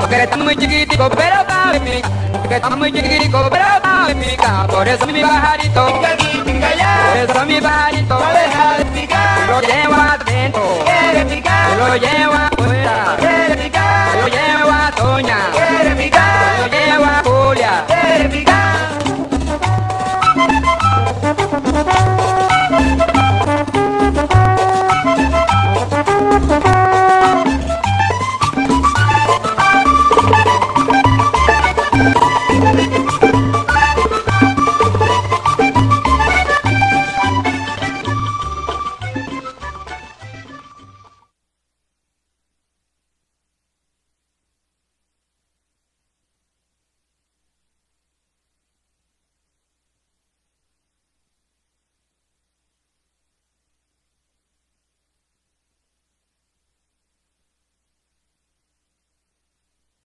porque está muy chiquitico, pero sabe picar, porque está muy chiquitico, pero sabe picar, por eso mi pajarito, Pica aquí, pica allá, por eso mi pajarito, no deja de picar. lo llevo adentro, Quiere picar, lo llevo afuera, quiere picar.